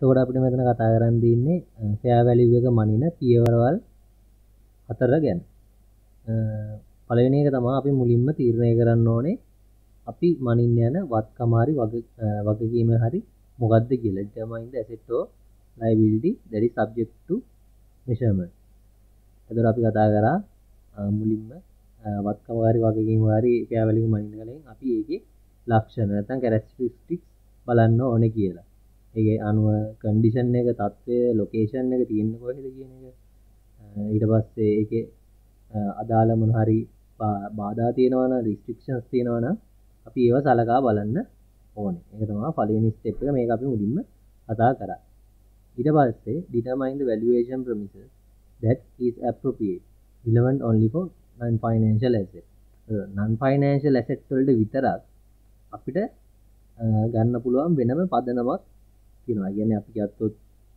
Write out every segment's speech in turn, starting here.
එතකොට අපිට මෙතන කතා කරන්න තියෙන්නේ fair value එක මනින පියවරවල් 4 ගැන. පළවෙනි එක තමයි අපි මුලින්ම තීරණය කරන්න ඕනේ අපි මනින්න යන වත්කම හරි වගකීම හරි මොකක්ද කියලා. determine the asset or liability that is subject to measurement. එතකොට අපි කතා කරා මුලින්ම වත්කම හරි වගකීම හරි fair value මනින්න කලින් අපි ඒකේ ලක්ෂණ නැත්නම් characteristics බලන්න ඕනේ කියලා. ඒකේ අනුව condition එක, තත්ත්වය, location එක තියෙන්නේ කොහෙද කියන එක. ඊට පස්සේ ඒකේ අදාළ මොන හරි බාධා තියෙනවා නම් restrictions තියෙනවා නම් අපි ඒව සලකා බලන්න ඕනේ. ඒක තමයි පළවෙනි step එක. මේක අපි මුලින්ම කතා කරා. ඊට පස්සේ determine the valuation premises that is appropriate relevant only for non financial asset. non financial asset වලට විතරක් අපිට ගන්න පුළුවන් වෙනම පදනමක් තියෙනවා. කියන්නේ අපි ගත්තොත්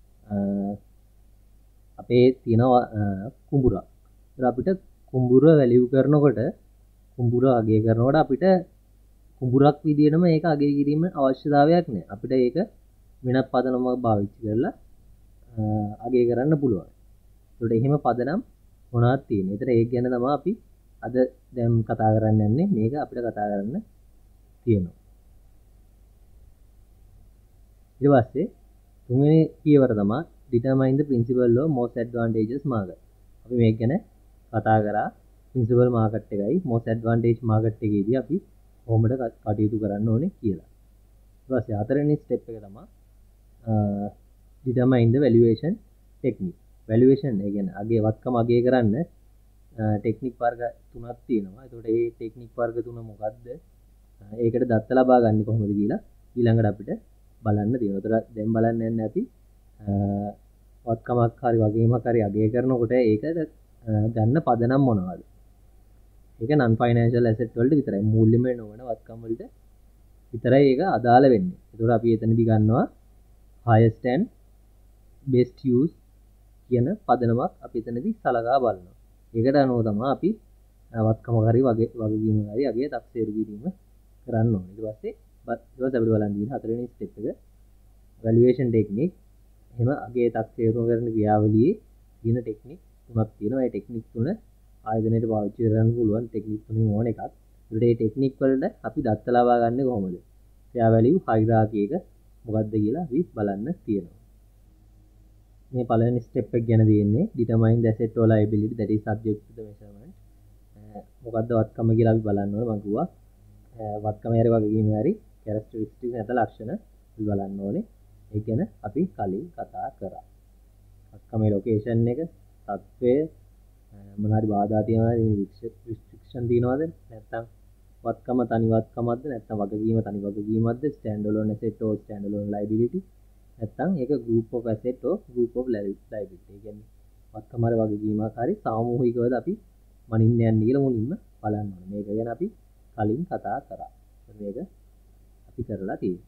අපේ තියෙනවා කුඹුරක්. ඒත් අපිට කුඹුර වැලියු කරනකොට කුඹුර අගය කරනකොට අපිට කුඹුරක් විදියටම ඒක අගය කිරීම අවශ්‍යතාවයක් නැහැ. අපිට ඒක වෙනත් පදනමක් පාවිච්චි කරලා අගය කරන්න පුළුවන්. ඒකට එහෙම පදනම් මොනවද තියෙන්නේ? ඒතර ඒක ගැන තමයි අපි අද දැන් කතා කරන්න යන්නේ. මේක අපිට කතා කරන්න තියෙනවා. ඊට පස්සේ තුන්වෙනි පියවර තමයි determine the principal of most advantageous market. අපි මේක ගැන කතා කරා. principal market එකයි most advantage market එකේදී අපි කොහොමද කටයුතු කරන්න ඕනේ කියලා. ඊට පස්සේ හතරවෙනි step එක තමයි determine the valuation technique. valuation ඒ කියන්නේ අගේ වත්කම අගය කරන්න ටෙක්නික් වර්ග තුනක් තියෙනවා. ඒකට මේ ටෙක්නික් වර්ග තුන මොකක්ද? ඒකට දත්ත ලබා ගන්න කොහොමද කියලා ඊළඟට අපිට බලන්න තියෙනවා. ඒතර දැන් බලන්න යන්නේ අපි වත්කමක් හරි වගේමක් හරි අගය කරනකොට ඒකට ගන්න පදනම් මොනවද? ඒක non financial asset වලට විතරයි. මූල්‍යමය නොවන වත්කම් වලට විතරයි ඒක අදාළ වෙන්නේ. ඒතර අපි එතනදී ගන්නවා highest and best use කියන පදනමක් අපි එතනදී සලකා බලනවා. ඒකට අනුව තමයි අපි වත්කම හරි වගකීම හරි අගය තක්සේරු කිරීම කරන්න ඕනේ. ඊට පස්සේ අපිට බලන්න තියෙන හතරවෙනි ස්ටෙප් එක valuation technique. එහෙම අගය තක්සේරු කරන ක්‍රියාවලියේ තියෙන ටෙක්නික් තුනක් තියෙනවා. ඒ ටෙක්නික් තුන ආයතනයේ පාවිච්චි කරන්න පුළුවන් ටෙක්නික් තුනෙන් ඕන එකක්. ඒකට මේ ටෙක්නික් වලට අපි දත්ත ලබා ගන්න කොහොමද? fair value hierarchy එක මොකක්ද කියලා අපි බලන්න තියෙනවා. මේ පළවෙනි ස්ටෙප් එක ගැන දෙන්නේ determine the asset or liability that is subject to the measurement. මොකක්ද වත්කම කියලා අපි බලන්න ඕනේ. මම කිව්වා වත්කම හරි වගකීම හරි characteristics නැත ලක්ෂණ අපි බලන්න ඕනේ. ඒ ගැන අපි කලින් කතා කරා. වත්කමේ location එක, තත්ත්වය, මොන හරි බාධා තියනවාද, restriction තියනවාද, නැත්නම් වත්කම තනි වත්කමක්ද, නැත්නම් වගකීම තනි වගකීමක්ද, stand alone asset or stand alone liability, නැත්නම් ඒක group of asset or group of liability. ඒ කියන්නේ වත්කම හරි වගකීමක් හරි සාමූහිකවද අපි මනින්න යන්නේ කියලා මුලින්ම බලන්න ඕනේ. මේක ගැන අපි කලින් කතා කරා. මේක අපි කරලා තියෙනවා.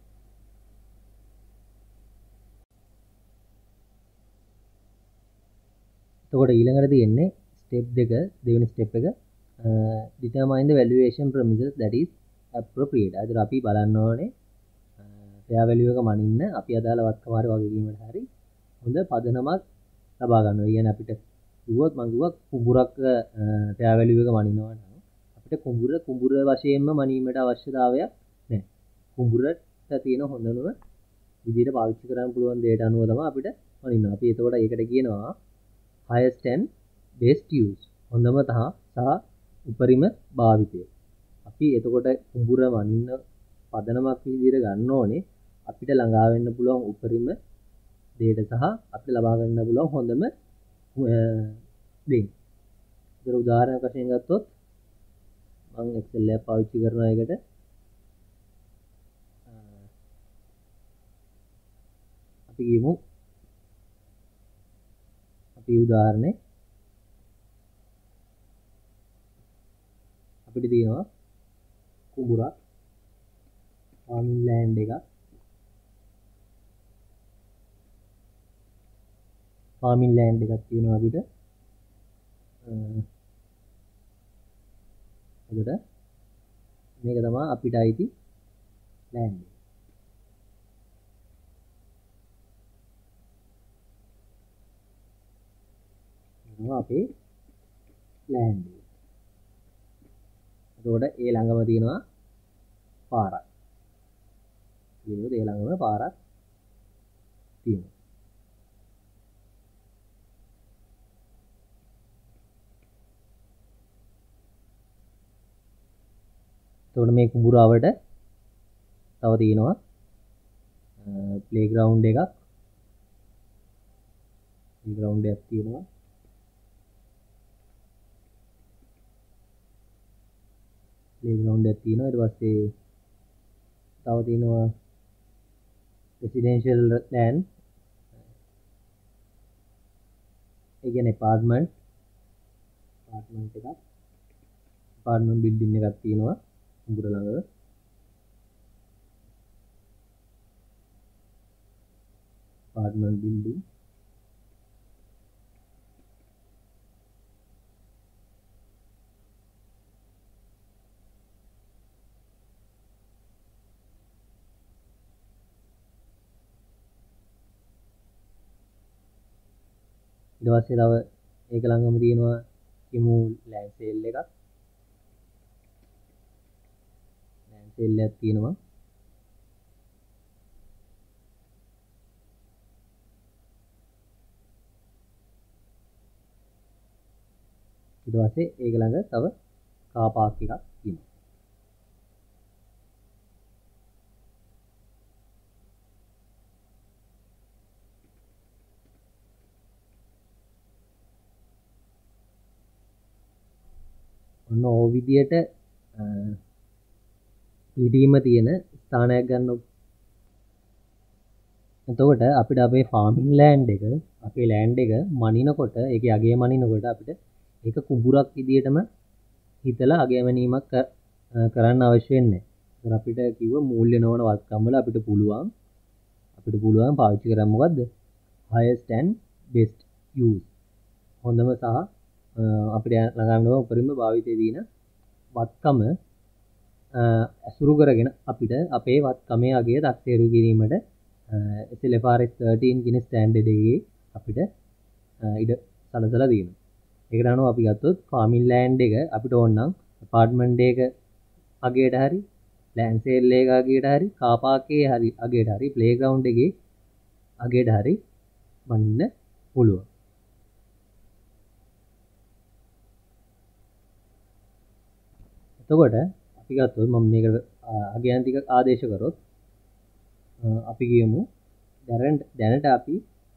එතකොට ඊළඟට තියෙන්නේ ස්ටෙප් දෙක, දෙවෙනි ස්ටෙප් එක determine the valuation premises that is appropriate. අද අපි බලන්න ඕනේ fair value එක මනින්න අපි අදාළ වත්කම හරි වගකීමකට හරි හොඳ පදනමක් ලබා ගන්නවා. ඒ කියන්නේ අපිට කිව්වොත් මම කිව්වා කුඹුරක් fair value එක මනිනවා නම් අපිට කුඹුර වශයෙන්ම මනීමට අවශ්‍යතාවයක් නැහැ. කුඹුරට තියෙන හොඳම විදිහට පාවිච්චි කරන්න පුළුවන් දෙයට අනුව තමයි අපිට මනිනවා. අපි එතකොට ඒකට කියනවා highest and best use. හොඳම සහ උපරිම භාවිතය. අපි එතකොට කුඹුර මනින්න පදනමක් විදිහට ගන්න ඕනේ අපිට ළඟා වෙන්න පුළුවන් උපරිම දෙයට සහ අපිට ලබා ගන්න පුළුවන් හොඳම දේ. ඒතර උදාහරණයක් වශයෙන් ගත්තොත් මම Excel එක පාවිච්චි කරන එකට අපි කියමු අපි උදාහරණේ අපිට තියෙනවා කුඹුරක් farming land එකක් තියෙනවා අපිට. එතකොට මේක තමයි අපිට අයිති land. තියෙනවා අපේ ලෑන්ඩ් එක. එතකොට ඒ ළඟම තියෙනවා පාරක්. ඊළඟට ඒ ළඟම පාරක් තියෙනවා. එතකොට මේ කුඹුරාවට තව තියෙනවා ප්ලේග්‍රවුන්ඩ් එකක්. ප්ලේග්‍රවුන්ඩ් එකක් තියෙනවා. ප්ලේග්‍රවුන්ඩ් එකක් තියෙනවා. ඊට පස්සේ තව තියෙනවා රෙසිඩෙන්ෂල් ලෑන්ඩ්. ඒ කියන්නේ ඇපාර්ට්මන්ට් එකක්. ඇපාර්ට්මන්ට් බිල්ඩින් එකක් තියෙනවා කුඹුර ළඟ. apartment building. ඊට පස්සේ තව ඒක ළඟම තියෙනවා කිමු ලෑන්ඩ් සේල් එකක්. ලෑන්ඩ් සේල් එකක් තියෙනවා. ඊට පස්සේ ඒක ළඟ තව කාර් පාක් එකක් තියෙනවා. ඔන්න ඕ විදියට පිටීම තියෙන ස්ථානයක් ගන්න. එතකොට අපිට අපේ ෆාමින් ලෑන්ඩ් එක අපේ ලෑන්ඩ් එක මනිනකොට ඒකේ අගය මනිනකොට අපිට ඒක කුඹුරක් විදියටම හිතලා අගයමැනීමක් කරන්න අවශ්‍ය වෙන්නේ. ඒතර අපිට කිව්ව මූල්‍ය නොවන වත්කම් වල අපිට පුළුවන් පාවිච්චි කරන්න මොකද්ද? highest and best use. හොඳම සහ අපිට ළඟම උපරිම භාවිතයේ දින වත්කම අසුරු කරගෙන අපිට අපේ වත්කමේ අගය දක්සේරු කිරීමට SLFRS 13 කියන ස්ටෑන්ඩඩ් එකේ අපිට ඉඩ සලසලා තියෙනවා. ඒකට අනුව අපි ගත්තොත් ෆාමින් ලෑන්ඩ් එක අපිට ඕන නම් ඇපාර්ට්මන්ට් එක අගයට හරි, ලෑන්ඩ් සේල් එක අගයට හරි, කාර් පාක් එකේ හරි අගයට හරි, ප්ලේග්‍රවුන්ඩ් එකේ අගයට හරි මනින්න පුළුවන්. එතකොට අපි ගත්තොත් මම මේක අගයන් ටික ආදේශ කරොත් අපි කියමු දැනට අපි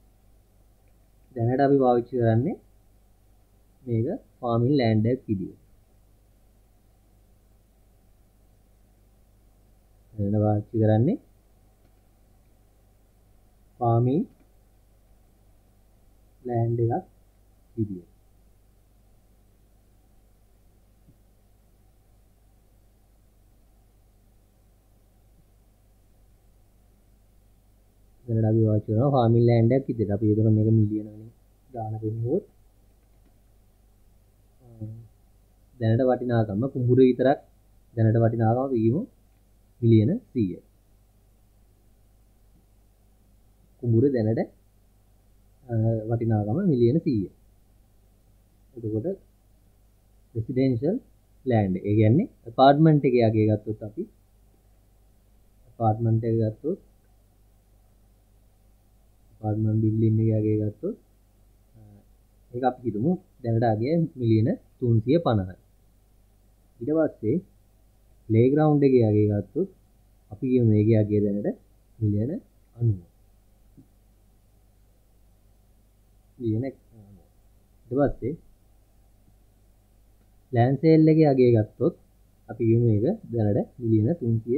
පාවිච්චි කරන්නේ මේක ෆාමින් ලෑන්ඩ් එකක් විදියට. දැනට පාවිච්චි කරන්නේ ෆාමින් ලෑන්ඩ් එකක් විදියට. දැනට අපි පාවිච්චි කරනවා ෆාමින් ලෑන්ඩ් එකක් විදියට. අපි ඒතර මේක මිලියන වලින් ගාන පෙන්නුවොත් දැනට වටිනාකම කුඹුර විතරක් දැනට වටිනාකම වීම මිලියන 100යි. කුඹුර දැනට වටිනාකම මිලියන 100යි. එතකොට රෙසිඩෙන්ෂල් ලෑන්ඩ් ඒ කියන්නේ ඇපාර්ට්මන්ට් එකේ අගය ගත්තොත් අපි ඇපාර්ට්මන්ට් එක ගත්තොත් ඇපාර්ට්මන්ට් බිල්ඩින් එකේ අගය ගත්තොත් ඒක අපි හිතමු දැනට අගය මිලියන 350යි. ඊට පස්සේ ප්ලේග්‍රවුන්ඩ් එකේ අගය ගත්තොත් අපි කියමු මේකේ අගය දැනට මිලියන 90. ඊට පස්සේ ලෑන්ඩ් සේල් එකේ අගය ගත්තොත් අපි කියමු මේක දැනට මිලියන 320යි.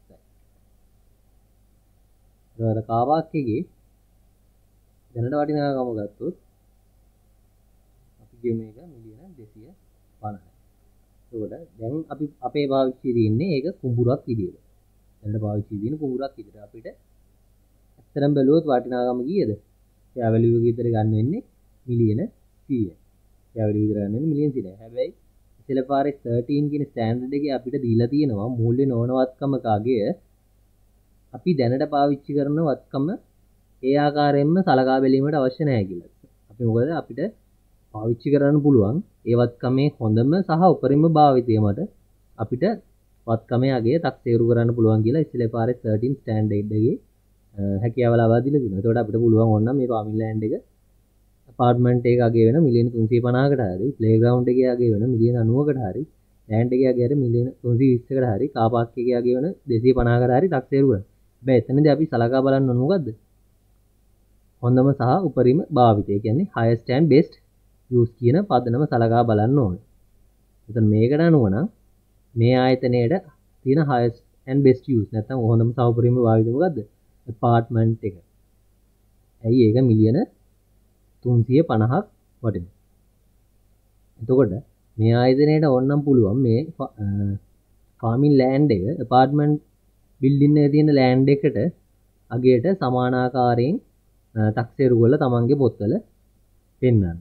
ඊට කාර් පාක් එකේ දැනට වටිනාකම ගත්තොත් අපි කියමු මේක මිලියන 250යි. එතකොට දැන් අපි අපේ පාවිච්චි තියෙන්නේ ඒක කුඹුරක් විදියට. දැනට පාවිච්චි තියෙන කුඹුරක් විදියට අපිට ඇත්තටම බැලුවොත් වටිනාකම කීයද? ෂෙයා වැලියු එක විතර ගන්න වෙන්නේ මිලියන 100යි. ෂෙයා වැලියු විතර ගන්න වෙන්නේ මිලියන 100යි. හැබැයි SLFRS 13 කියන ස්ටෑන්ඩඩ් එකේ අපිට දීලා තියෙනවා මූල්‍ය නොවන වත්කමක අගය අපි දැනට පාවිච්චි කරන වත්කම ඒ ආකාරයෙන්ම සලකා බැලීමට අවශ්‍ය නැහැ කියලා. අපි මොකද අපිට පාවිච්චි කරන්න පුළුවන් ඒ වත්කමේ හොඳම සහ උපරිම භාවිතය මත අපිට වත්කමේ අගය තක්සේරු කරන්න පුළුවන් කියලා ඉස්සෙල්ලා පාරේ 13 ස්ටෑන්ඩඩ් එකේ හැකියාව ලබා දීලා තිනවා. ඒකට අපිට පුළුවන් ඕන නම් මේ ෆාමිලි ලෑන්ඩ් එක අපාර්ට්මන්ට් එක අගය වෙන මිලියන 350කට හරි ප්ලේග්‍රවුන්ඩ් එකේ අගය වෙන මිලියන 90කට හරි ලෑන්ඩ් එකේ අගය වෙන මිලියන 320කට හරි කාර් පාක් එකේ අගය වෙන 250කට හරි තක්සේරු කරනවා. හැබැයි එතනදී අපි සලකා බලන්න ඕන මොකද්ද? හොඳම සහ උපරිම භාවිතය. කියන්නේ highest and best use කියන පදනම සලකා බලන්න ඕනේ. එතන මේකට අනුව නම් මේ ආයතනයේට තියෙන highest and best use නැත්නම් හොඳම සහ උපරිම භාවිතය මොකද්ද? apartment එක. ඇයි ඒක මිලියන 350ක් වටිනවා. එතකොට මේ ආයතනයේට ඕනනම් පුළුවන් මේ farming land එක apartment building එකේ තියෙන land එකට අගයට සමානාකාරයෙන් තක්සේරු කරලා තමන්ගේ පොත්වල පෙන්නන්න.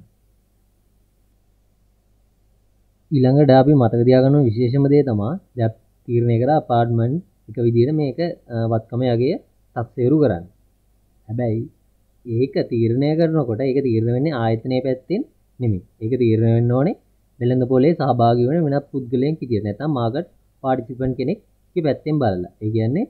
ඊළඟට අපි මතක තියාගන්න විශේෂම දේ තමයි දැන් තීරණය කරා apartment එක විදිහට මේක වත්කමේ අගය තක්සේරු කරන්න. හැබැයි ඒක තීරණය කරනකොට ඒක තීරණය වෙන්නේ ආයතනයේ පැත්තෙන් නෙමෙයි. ඒක තීරණය වෙන්න ඕනේ වෙළඳ පොලේ සහභාගී වෙන වෙනත් පුද්ගලයන් විදියට. නැත්නම් මාකට් පාටිසිපන්ට් කෙනෙක්ගේ පැත්තෙන් බලලා. ඒ කියන්නේ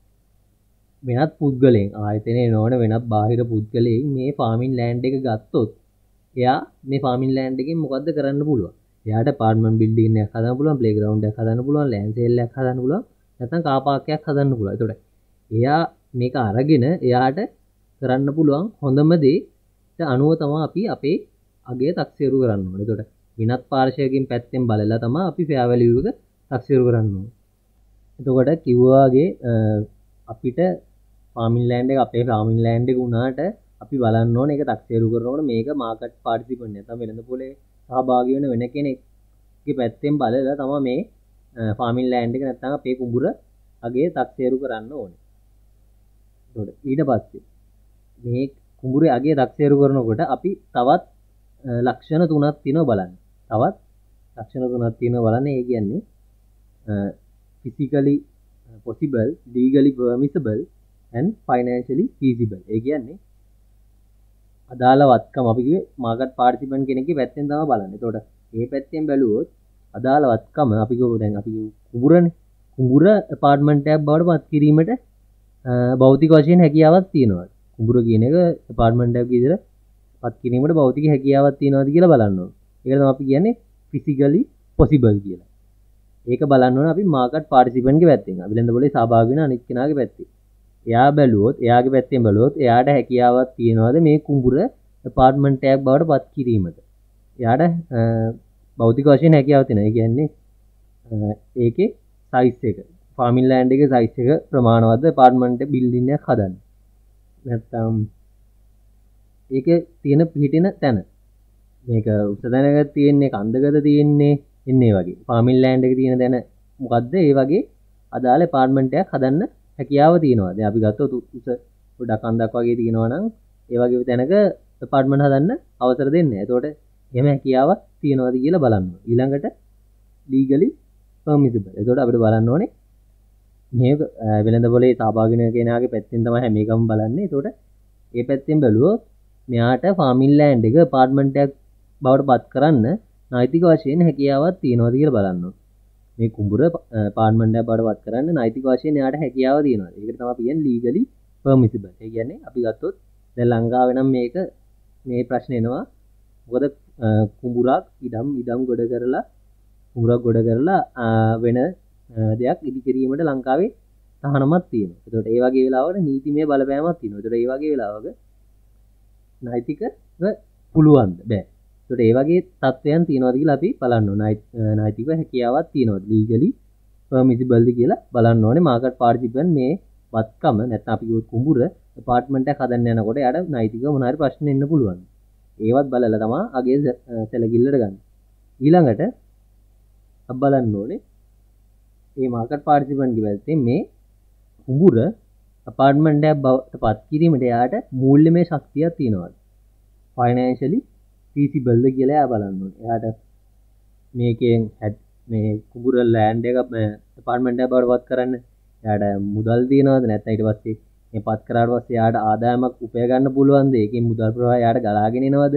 වෙනත් පුද්ගලයන් ආයතනයේ නොවන වෙනත් බාහිර පුද්ගලයෙක් මේ ෆාමින් ලෑන්ඩ් එක ගත්තොත් එයා මේ ෆාමින් ලෑන්ඩ් එකෙන් මොකද්ද කරන්න පුළුවන්? එයාට අපාර්ට්මන්ට් බිල්ඩින් එකක් හදන්න පුළුවන්, ප්ලේග්‍රවුන්ඩ් එකක් හදන්න පුළුවන්, ලෑන්ඩ් සේල් එකක් හදන්න පුළුවන්, නැත්නම් කාර් පාක් එකක් හදන්න පුළුවන්. ඒතකොට එයා මේක අරගෙන එයාට කරන්න පුළුවන් හොඳම දේට අනුව තමයි අපි අපේ අගය තක්සේරු කරන්න ඕනේ. ඒතකොට විනත් පාර්ශවයකින් පැත්තෙන් බලලා තමයි අපි ෆෙයා වැලියු එක තක්සේරු කරන්න ඕනේ. එතකොට කිව්වාගේ අපිට ෆාමින් ලෑන්ඩ් එක අපේ ෆාමින් ලෑන්ඩ් එක උනාට අපි බලන්න ඕනේ ඒක තක්සේරු කරනකොට මේක මාකට් පාටිසිපන්ට් නැත්නම් වෙළඳ පොලේ සහභාගී වෙන වෙන කෙනෙක්ගේ පැත්තෙන් බලලා තමයි මේ ෆාමින් ලෑන්ඩ් එක නැත්නම් අපේ කුඹුර අගය තක්සේරු කරන්න ඕනේ. එතකොට ඊට පස්සේ මේ කුඹුරේ අගය තක්සේරු කරනකොට අපි තවත් ලක්ෂණ තුනක් තියෙනවා බලන්න. තවත් ලක්ෂණ තුනක් තියෙනවා බලන්න. ඒ කියන්නේ physically possible, legally permissible and financially feasible. ඒ කියන්නේ අදාළ වත්කම අපි කිව්වේ මාකට් පාටිසිපන්ට් කෙනෙක්ගේ පැත්තෙන් තමයි බලන්නේ. එතකොට මේ පැත්තෙන් බැලුවොත් අදාළ වත්කම අපි කිව්ව දැන් අපි කුඹුරනේ. කුඹුර අපාර්ට්මන්ට් එකක් බවට පත් කිරීමට භෞතික වශයෙන් හැකියාවක් තියෙනවා. කුඹුර කියන එක අපාර්ට්මන්ට් එකක් විදිහට පත් කිරීමට භෞතික හැකියාවක් තියෙනවද කියලා බලන්න ඕනේ. ඒකට තමයි අපි කියන්නේ physically possible කියලා. ඒක බලන්න ඕනේ අපි මාකට් පාටිසිපන්ට්ගේ පැත්තෙන්. අපි ලෙන්ද පොලේ සහභාගී වෙන අනිත් කෙනාගේ පැත්තෙන්. එයා බැලුවොත් එයාගේ පැත්තෙන් බැලුවොත් එයාට හැකියාවක් තියෙනවද මේ කුඹුර අපාර්ට්මන්ට් එකක් බවට පත් කිරීමට. එයාට භෞතික වශයෙන් හැකියාවක් තියෙනවා. ඒ කියන්නේ ඒකේ සයිස් එක ෆාමින් ලෑන්ඩ් එකේ සයිස් එක ප්‍රමාණවත්ද අපාර්ට්මන්ට් බිල්ඩින් එකක් හදන්න. නැත්තම් ඒකේ තියෙන පිහිටින තැන මේක උස තැනක තියෙන්නේ කන්දකද තියෙන්නේ එන්නේ වගේ. ෆාමින් ලෑන්ඩ් එකේ තියෙන තැන මොකද්ද? ඒ වගේ අදාළ අපාර්ට්මන්ට් එකක් හදන්න හැකියාව තියෙනවා. දැන් අපි ගත්තොත් උස පොඩක් කන්දක් වගේ තියෙනවා නම් ඒ වගේ තැනක අපාර්ට්මන්ට් හදන්න අවසර දෙන්නේ නැහැ. එතකොට එහෙම හැකියාවක් තියෙනවද කියලා බලන්න ඕනේ. ඊළඟට legally permissible. එතකොට අපිට බලන්න ඕනේ මේක වෙළඳ පොලේ සහභාගී වෙන කෙනාගේ පැත්තෙන් තමයි හැම එකම බලන්නේ. එතකොට ඒ පැත්තෙන් බැලුවොත් මෙයාට ෆාමින් ලෑන්ඩ් එක අපාර්ට්මන්ට් එකක් බවට පත් කරන්න නෛතික වශයෙන් හැකියාවක් තියෙනවද කියලා බලන්න ඕනේ. මේ කුඹුර අපාර්ට්මන්ට් එකක් බවට පත් කරන්න නෛතික වශයෙන් එයාට හැකියාව තියෙනවා. ඒකට තමයි අපි කියන්නේ legally permissible. ඒ කියන්නේ අපි ගත්තොත් දැන් ලංකාවේ නම් මේ ප්‍රශ්නේ එනවා. මොකද කුඹුරක් ඉඩම් ගොඩ කරලා කුඹුරක් ගොඩ කරලා වෙන දෙයක් ඉදි කිරීමට ලංකාවේ තහනමක් තියෙනවා. ඒකට ඒ වගේ වෙලාවකට නීතිමය බලපෑමක් තියෙනවා. ඒකට ඒ වගේ වෙලාවක නෛතිකව පුළුවන්ද? බෑ. ඒකට ඒ වගේ තත්ත්වයන් තියෙනවද කියලා අපි බලන්න ඕනේ. නෛතික හැකියාවක් තියෙනවද? legally permissible ද කියලා බලන්න ඕනේ. මාකට් පාටිසිපන්ට් මේ වත්කම නැත්නම් අපි කිව්වොත් කුඹුර අපාර්ට්මන්ට් එකක් හදන්න යනකොට එයාට නෛතිකව මොන හරි ප්‍රශ්න එන්න පුළුවන්. ඒවත් බලලා තමයි අගේ සැලකිල්ලට ගන්න. ඊළඟට අපි බලන්න ඕනේ මේ මාකට් පාටිසිපන්ට්ගේ පැත්තෙන් මේ කුඹුර අපාර්ට්මන්ට් එකක් බවට පත් කිරීමට එයාට මූල්‍යමය ශක්තියක් තියෙනවද? financially feasible ද කියලා එයා බලන්න ඕනේ. එයාට මේකෙන් මේ කුඹුර ලෑන්ඩ් එක අපාර්ට්මන්ට් එකක් බවට පත් කරන්න එයාට මුදල් තියෙනවද? නැත්නම් ඊට පස්සේ මේ පත් කරාට පස්සේ එයාට ආදායමක් උපය ගන්න පුළුවන්ද? ඒකෙන් මුදල් ප්‍රවාහය එයාට ගලාගෙන එනවද?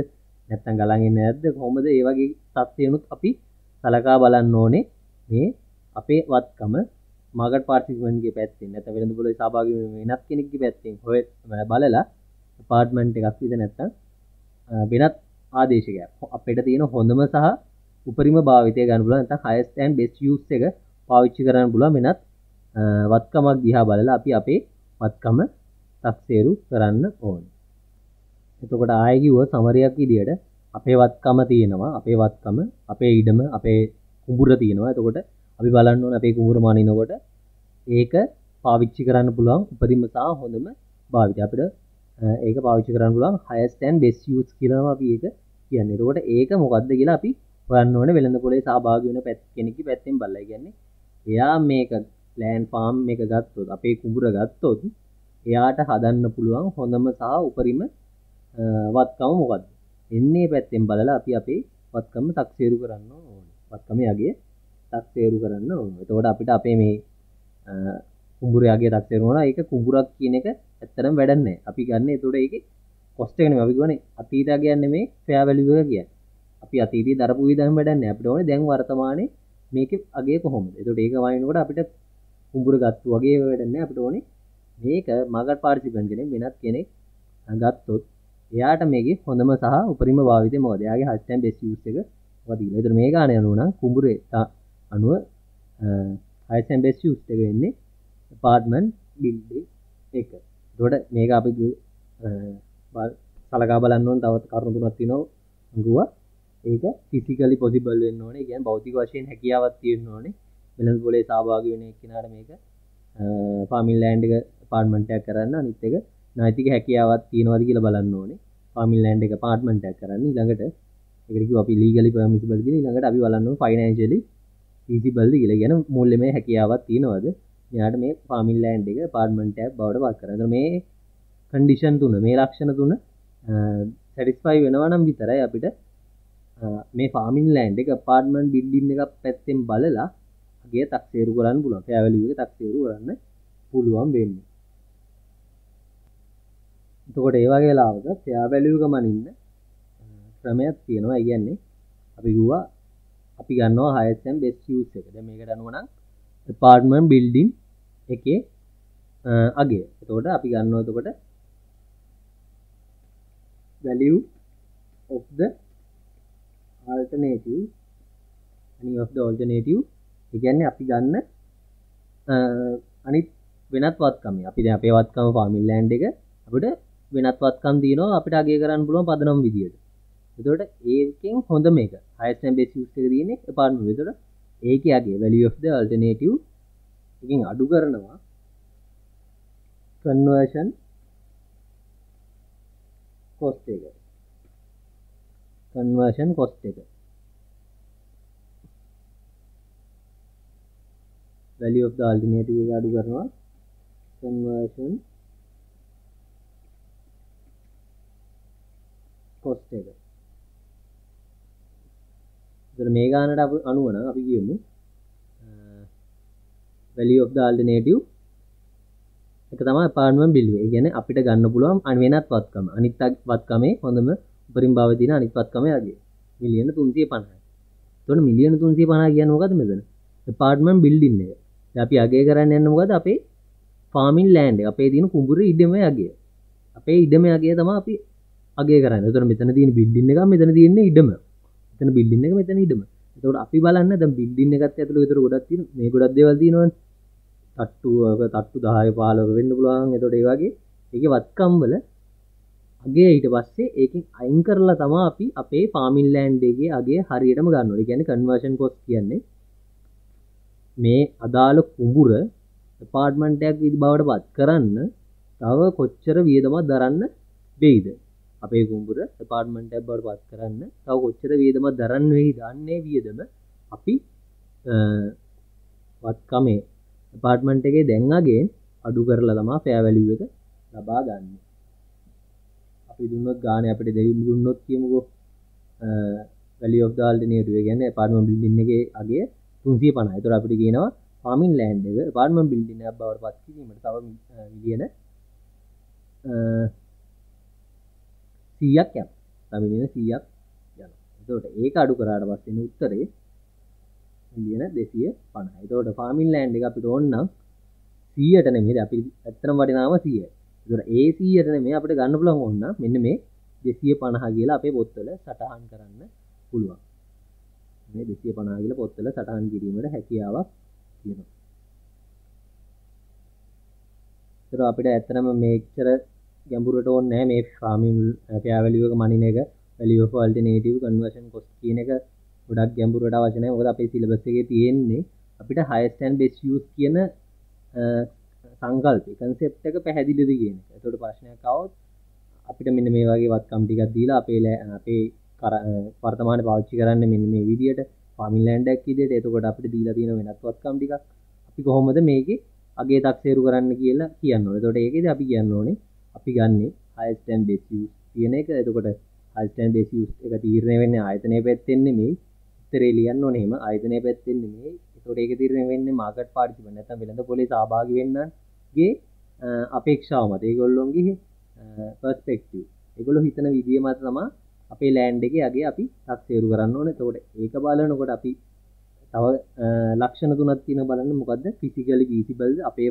නැත්තම් ගලන් එන්නේ නැද්ද කොහොමද ඒ වගේ තත්ත්වයනුත් අපි සලකා බලන්න ඕනේ මේ අපේ වත්කම මාකට් පාර්ටිසිපන්ට්ගේ පැත්තෙන් නැත්නම් වෙළඳ පොලේ සහභාගී වෙන වෙනත් කෙනෙක්ගේ පැත්තෙන් හොය බලලා අපාර්ට්මන්ට් එකක් විතර නැත්තම් වෙනත් ආදේශකයක් අපිට තියෙන හොඳම සහ උපරිම භාවිතය ගන්න පුළුවන් නැත්නම් highest and best use එක පාවිච්චි කරන්න පුළුවන් වෙනත් වත්කමක් දිහා බලලා අපි අපේ වත්කම තක්සේරු කරන්න ඕනේ. එතකොට ආයෙ කිව්ව සමරියක් විදියට අපේ වත්කම තියෙනවා අපේ වත්කම අපේ ඉඩම අපේ කුඹුර තියෙනවා. එතකොට අපි බලන්න ඕනේ අපේ කුඹුර මනිනකොට ඒක පාවිච්චි කරන්න පුළුවන් උපරිම සහ හොඳම භාවිතය. අපිට ඒක පාවිච්චි කරන්න පුළුවන් highest and best use කියලා අපි ඒක කියන්නේ. එතකොට ඒක මොකද්ද කියලා අපි හොයන්න ඕනේ වෙළඳ පොලේ සහභාගී වෙන කෙනෙක්ගේ පැත්තෙන් බලලා. කියන්නේ එයා මේක ලෑන්ඩ් ෆාම් එක ගත්තොත් අපේ කුඹුර ගත්තොත් එයාට හදන්න පුළුවන් හොඳම සහ උපරිම වත්කම මොකද්ද? එන්නේ පැත්තෙන් බලලා අපි අපේ වත්කම තක්සේරු කරන්න ඕනේ. වත්කම යගේ තක්සේරු කරන්න ඕනේ. එතකොට අපිට අපේ මේ කුඹුර යගේ තක්සේරු කරනවා. ඒක කුඹුරක් කියන එක ඇත්තටම වැඩක් නැහැ. අපි ගන්න එතකොට ඒකේ කොස්ට් එක නෙමෙයි. අපි කියන්නේ අතීතය කියන්නේ මේ ෆෙයා වැලියු එක කියන්නේ. අපි අතීතයේ දරපු විදිහම වැඩක් නැහැ. අපිට ඕනේ දැන් වර්තමානයේ මේකේ අගේ කොහොමද? එතකොට ඒක වයින්කොට අපිට කුඹුර ගත්තු වගේ වැඩක් නැහැ. අපිට ඕනේ මේක මාකට් පාර්ටිසිපන්ට් කෙනෙක් වෙනත් කෙනෙක් ගත්තොත් එයාට මේකේ හොඳම සහ උපරිම භාවිතය මොකද? එයාගේ highest and best use එක මොකද කියලා. ඒතර මේ ගාන යනවා නම් කුඹුරේ අනුව highest and best use එක වෙන්නේ apartment building එක. ඒතකොට මේක අපි සලකා බලන්න ඕන තවත් කරුණු තුනක් තියෙනවා. අඟුවා ඒක physically possible වෙන්න ඕනේ. කියන්නේ භෞතික වශයෙන් හැකියාවක් තියෙන්න ඕනේ. වෙළඳ පොලේ සහභාගී වෙන එක්කිනාට මේක ෆාමින් ලෑන්ඩ් එක apartment එකක් කරන්න. අනිත් එක නෛතික හැකියාවක් තියෙනවද කියලා බලන්න ඕනේ. ෆාමින් ලෑන්ඩ් එක apartment එකක් කරන්න. ඊළඟට ඒකට කිව්වා අපි legally permissible කියලා. ඊළඟට අපි බලන්න ඕනේ financially feasible ද කියලා. කියන මූල්‍යමය හැකියාවක් තියෙනවද? මෙයාට මේ ෆාමින් ලෑන්ඩ් එක apartment එකක් බවට පත් කරන්න. ඒතර මේ condition තුන මේ ලක්ෂණ තුන satisfy වෙනවා නම් විතරයි අපිට මේ ෆාමින් ලෑන්ඩ් එක apartment building එකක් පැත්තෙන් බලලා අගේ තක්සේරු කරන්න පුළුවන්. fair value එක තක්සේරු කරන්න පුළුවන් වෙන්නේ. එතකොට ඒ වගේ වෙලාවක fair value එක මනින්න ක්‍රමයක් තියෙනවා. ඒ කියන්නේ අපි ගුවා අපි ගන්නවා highest and best use එක. දැන් මේකට අනුව නම් apartment building එකේ අගය. එතකොට අපි ගන්නවා එතකොට value of the alternative any of the alternative. ඒ කියන්නේ අපි ගන්න අනිත් වෙනත් වත්කම. අපි දැන් අපේ වත්කම ෆාමින් ලෑන්ඩ් එක අපිට වෙනත් වත්කම් තියෙනවා අපිට අගය කරන්න පුළුවන් පදනම් විදියට. එතකොට ඒකෙන් හොඳ මේක highest and best use එක තියෙන්නේ apartment. එතකොට ඒකේ අගය value of the alternative එකෙන් අඩු කරනවා conversion cost එක. conversion cost එක. value of the alternative එක අඩු කරනවා conversion cost එක. ඒතර මේ ගානට අනුව නම් අපි කියමු value of the alternative එක තමයි apartment building. ඒ කියන්නේ අපිට ගන්න පුළුවන් වෙනත් වත්කම. අනිත් වත්කමේ හොඳම උපරිම භාවය තියෙන අනිත් වත්කමේ අගය. මිලියන 350යි. එතකොට මිලියන 350 කියන්නේ මොකද්ද මෙතන? apartment building එක. දැන් අපි අගය කරන්න යන්නේ මොකද්ද? අපේ farming land එක. අපේ තියෙන කුඹුරේ ඉඩමේ අගය. අපේ ඉඩමේ අගය තමයි අපි අගය කරන්නේ. එතකොට මෙතන තියෙන building එක මෙතන තියෙන්නේ ඉඩම. මෙතන building එක මෙතන ඉඩම. එතකොට අපි බලන්න දැන් building එකත් ඇතුළේ විතර ගොඩක් තියෙන මේ ගොඩක් දේවල් තියෙනවනේ. තට්ටු 10 15 වෙන්න පුළුවන්. එතකොට ඒ වගේ ඒකේ වත්කම් වල අගය ඊට පස්සේ ඒකෙන් අයින් කරලා තමයි අපි අපේ farming land එකේ අගය හරියටම ගන්න ඕනේ. ඒ කියන්නේ conversion cost කියන්නේ මේ අදාළ කුඹුර apartment එකක් බවට පත් කරන්න තව කොච්චර වියදමක් දරන්න වෙයිද? අපේ කුඹුර apartment එකක් බවට පත් කරන්න තව කොච්චර වියදමක් දරන්න වෙයිද? අන්නේ වියදම අපි වත්කමේ apartment එකේ දැන් අගෙන් අඩු කරලා තමයි fair value එක ලබා ගන්න. අපි දුන්නොත් ගානේ අපිට දුන්නොත් කියමුකෝ value of the alternative ඒ කියන්නේ apartment building එකේ අගය 350. ඒතර අපිට කියනවා farming land එක apartment building එකක් බවට පත් කිරීමට තව මිලියන 100ක් යනවා. තව මිලියන 100ක් එතකොට ඒක අඩු කරාට පස්සේ උත්තරේ මිලියන 250. එතකොට ෆාමින් ලෑන්ඩ් එක අපිට ඕන නම් 100ට නෙමෙයි අපි ඇත්තටම වටිනාම 100යි. ඒතකොට ඒ 100ට නෙමෙයි අපිට ගන්න පුළුවන් ඕන නම් මෙන්න මේ 250 කියලා අපේ පොත්වල සටහන් කරන්න පුළුවන්. මේ 250 කියලා පොත්වල සටහන් කිරීමට හැකියාවක් තියෙනවා. ඒතර අපිට ඇත්තටම මේච්චර ගැඹුරට ඕනේ නැහැ මේ ෆාමින් ෆෙයා වැලියු එක මනින එක value of alternative conversion cost කියන එක ගොඩක් ගැඹුරට අවශ්‍ය නැහැ. මොකද අපේ සිලබස් එකේ තියෙන්නේ අපිට highest and best use කියන සංකල්පය concept එක පැහැදිලිද කියන එක. ඒතකොට ප්‍රශ්නයක් આવොත් අපිට මෙන්න මේ වගේ වත්කම් ටිකක් දීලා අපේ වර්තමානයේ පාවිච්චි කරන්න මෙන්න මේ විදියට ෆාමින් ලෑන්ඩ් එකක් විදියට. එතකොට අපිට දීලා තියෙන වෙනත් වත්කම් ටිකක් අපි කොහොමද මේකේ අගේ තක්සේරු කරන්න කියලා කියන්න ඕනේ. එතකොට ඒකෙදි අපි කියන්න ඕනේ අපි ගන්නේ highest and best use කියන එක. එතකොට highest and best use එක තීරණය වෙන්නේ ආයතනයේ පැත්තෙන් නෙමෙයි. උත්තරේ ලියන්න ඕනේ එහෙම ආයතනයේ පැත්තෙන් නෙමෙයි. එතකොට ඒක තීරණය වෙන්නේ මාකට් පාර්ටිසිපන්ට් නැත්නම් වෙළඳ පොලේ සහභාගී වෙන්නන්ගේ අපේක්ෂාව මත. ඒගොල්ලෝන්ගේ පර්ස්පෙක්ටිව්. ඒගොල්ලෝ හිතන විදිය මත තමයි අපේ ලෑන්ඩ් එකේ අගේ අපි තක්සේරු කරන්න ඕනේ. එතකොට ඒක බලනකොට අපි තව ලක්ෂණ තුනක් තියෙනවා බලන්න. මොකද්ද? ෆිසිකලි විසිබල්ද අපේ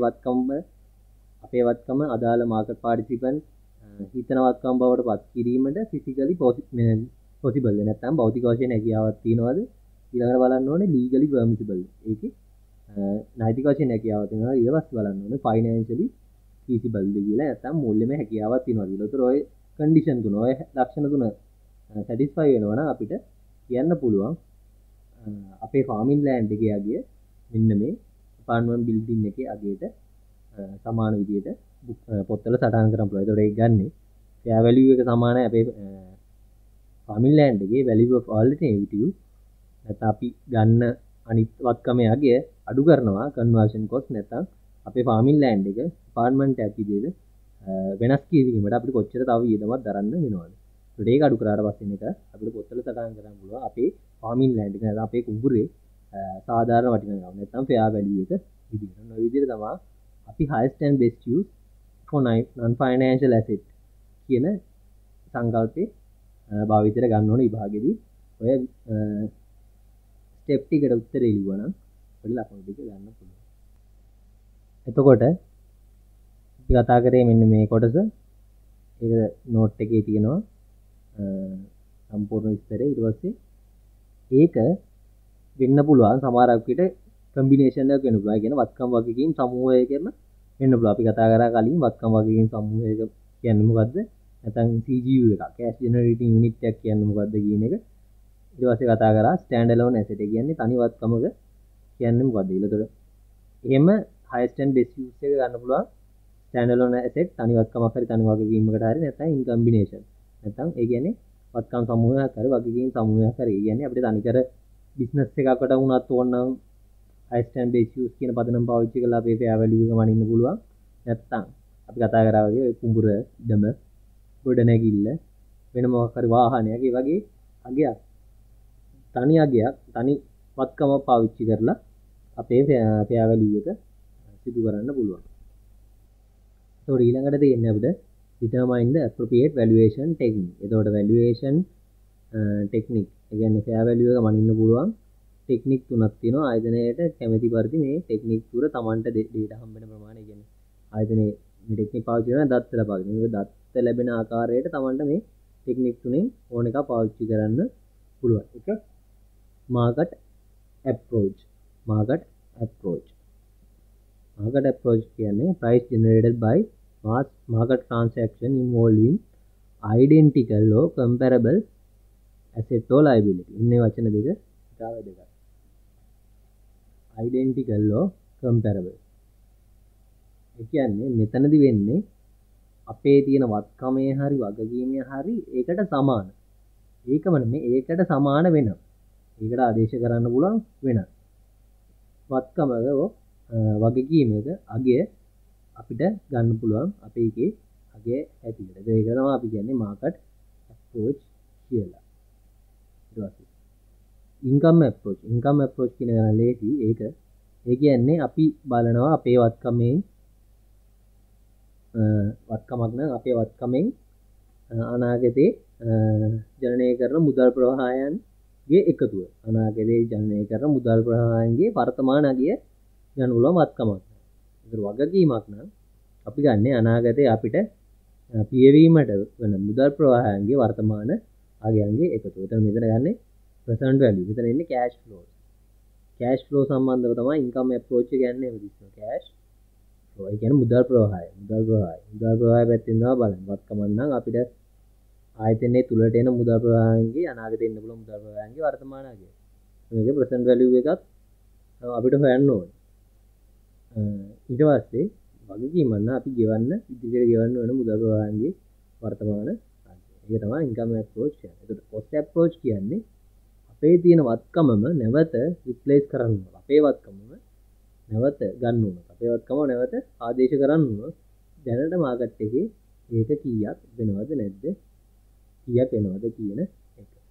වත්කම අදාළ මාකට් පාර්ටිසිපන්ට් හිතන වත්කම් බවට පත් කිරීමට ෆිසිකලි පොසිබල්ද නැත්නම් භෞතික වශයෙන් හැකියාවක් තියෙනවද? ඊළඟට බලන්න ඕනේ ලීගලි පර්මිසිබල්ද. ඒකේ නෛතික වශයෙන් හැකියාවක් තියෙනවද? ඊට පස්සේ බලන්න ඕනේ ෆයිනෑන්ෂලි ෆීසිබල්ද කියලා නැත්නම් මූල්‍යමය හැකියාවක් තියෙනවද කියලා. ඒතර ඔය කන්ඩිෂන් තුන ඔය ලක්ෂණ තුන සැටිස්ෆයි වෙනවා නම් අපිට කියන්න පුළුවන් අපේ ෆාමින් ලෑන්ඩ් එකේ අගය මෙන්න මේ apartment building එකේ අගයට සමාන විදියට පොත්වල සටහන් කරන්න පුළුවන්. ඒතකොට ඒක ගන්නෙ fair value එක සමානයි අපේ ෆාමින් ලෑන්ඩ් එකේ value of alternative නැත්නම් අපි ගන්න අනිත් වත්කමේ අගය අඩු කරනවා conversion cost නැත්නම් අපේ ෆාමින් ලෑන්ඩ් එක apartment එකක් විදියට වෙනස් කිරීමට අපිට කොච්චර තව වියදමක් දරන්න වෙනවද? ඒකට ඒක අඩු කරාට පස්සේ එක අපිට පොත්වල සටහන් කරන්න පුළුවන් අපේ ෆාමින් ලෑන්ඩ් එක නැත්නම් අපේ කුඹුරේ සාධාරණ වටිනාකම නැත්නම් fair value එක විදියට. ඔය විදියට තමයි අපි highest and best use for non financial asset කියන සංකල්පේ භාවිතයට ගන්න ඕන විභාගෙදී. ඔය ස්ටෙප් ටිකට උත්තරේ ලියුවා නම් ඔය ලකුණු ටික ගන්න පුළුවන්. එතකොට අපි කතා කරේ මෙන්න මේ කොටස. ඒක නෝට් එකේ තියෙනවා සම්පූර්ණ විස්තරය. ඊට පස්සේ ඒක වෙන්න පුළුවන් සමහරක් විට කම්බිනේෂන් එකක් වෙන්න පුළුවන්. ඒ කියන්නේ වත්කම් වගකීම් සමූහයකම වෙන්න පුළුවන්. අපි කතා කරා කලින් වත්කම් වගකීම් සමූහයක කියන්නේ මොකද්ද? නැත්නම් CGU එකක් cash generating unit එකක් කියන්නේ මොකද්ද කියන එක. ඊට පස්සේ කතා කරා stand alone asset එක කියන්නේ තනි වත්කමක කියන්නේ මොකද්ද කියලා. ඒතකොට එහෙම highest and best use එක ගන්න පුළුවන් stand alone asset තනි වත්කමක් හරි තනි වගකීමකට හරි නැත්නම් in combination. නැත්නම් ඒ කියන්නේ වත්කම් සමූහයක් හරි වගකීම් සමූහයක් හරි. ඒ කියන්නේ අපිට තනිකර බිස්නස් එකකට වුණත් ඕනනම් highest and best use කියන පදනම පාවිච්චි කරලා අපේ fair value එක මනින්න පුළුවන්. නැත්නම් අපි කතා කරා වගේ කුඹුර, ඉඩම, ගොඩනැගිල්ල, වෙන මොකක් හරි වාහනයක් ඒ වගේ අගයක් තනි වත්කම පාවිච්චි කරලා අපේ fair value එක සිදු කරන්න පුළුවන්. ඒතකොට ඊළඟට තියෙන්නේ අපිට determine the appropriate valuation technique. එතකොට valuation technique ඒ කියන්නේ fair value එක මනින්න පුළුවන් ටෙක්නික් තුනක් තියෙනවා. ආයතනයේට කැමැති පරිදි මේ ටෙක්නික් තුර Tamanට data හම්බෙන ප්‍රමාණය කියන්නේ ආයතනයේ මේ ටෙක්නික් පාවිච්චි කරන දත්ත ලබා ගන්න. මේ දත්ත ලැබෙන ආකාරයට Tamanට මේ ටෙක්නික් තුනෙන් ඕන එකක් පාවිච්චි කරන්න පුළුවන්. එක market approach. market approach කියන්නේ price generated by market transaction involving identical or comparable asset or liability. ඉන්නේ වචන දෙක ඉතාල දෙකක්. identical or comparable. ඒ කියන්නේ මෙතනදි වෙන්නේ අපේ තියෙන වත්කමේ හරි වගකීමේ හරි ඒකට සමාන. ඒකම නෙමෙයි ඒකට සමාන වෙනවා. ඒකට ආදේශ කරන්න පුළුවන් වෙන. වත්කමක වගකීමක අගය අපිට ගන්න පුළුවන් අපේ එකේ අගය හැටියට. ඒක තමයි අපි කියන්නේ market approach කියලා. ඊට පස්සේ income approach කියන එක ලේසි. ඒ කියන්නේ අපි බලනවා අපේ වත්කමෙන් වත්කමක් නම් අපේ වත්කමෙන් අනාගතේ ජනනය කරන මුදල් ප්‍රවාහයන් ගේ එකතුව අනාගතයේ ජනනය කරන මුදල් ප්‍රවාහයන්ගේ වර්තමාන අගය ගන්න පුළුවන් වත්කමක්. ඒතර වගකීමක් නම් අපි ගන්න අනාගතයේ අපිට පියවීමට වෙන මුදල් ප්‍රවාහයන්ගේ වර්තමාන අගයන්ගේ එකතුව. එතන මෙතන ගන්නේ present value. මෙතන ඉන්නේ cash flow. cash flow සම්බන්ධව තමයි income approach එක යන්නේ මෙදිස්න cash flow. ඒ කියන්නේ මුදල් ප්‍රවාහය. මුදල් ප්‍රවාහය පැත්තෙන් තමයි බලන්න. වත්කමක් නම් අපිට ආයතනයේ තුලට එන මුදල් ප්‍රවාහයන්ගේ අනාගතේ එන්න පුළුවන් මුදල් ප්‍රවාහයන්ගේ වර්තමාන අගය. මේකේ present value එකත් අපිට හොයන්න ඕනේ. ඊට පස්සේ වගකීමක් නම් අපි ගෙවන්න ඉදිරියට ගෙවන්න වෙන මුදල් ප්‍රවාහයන්ගේ වර්තමාන අගය. ඒක තමයි income approach කියන්නේ. ඒකට cost approach කියන්නේ අපේ තියෙන වත්කමම නැවත රිප්ලේස් කරන්න ඕන. අපේ වත්කමම නැවත ගන්න ඕන. අපේ වත්කම නැවත ආදේශ කරන්න ඕන. දැනට මාකට් එකේ ඒක කීයක් වෙනවද නැද්ද? කීයක් වෙනවද කියන එක.